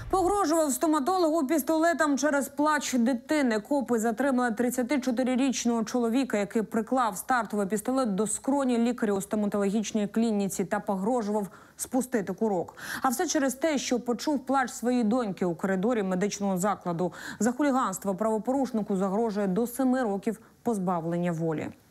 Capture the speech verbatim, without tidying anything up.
Погрожував стоматологу пістолетом через плач дитини. Копи затримали тридцятичотирирічного чоловіка, який приклав стартовий пістолет до скроні лікаря у стоматологічній клініці та погрожував спустити курок. А все через те, що почув плач своєї доньки у коридорі медичного закладу. За хуліганство правопорушнику загрожує до семи років позбавлення волі.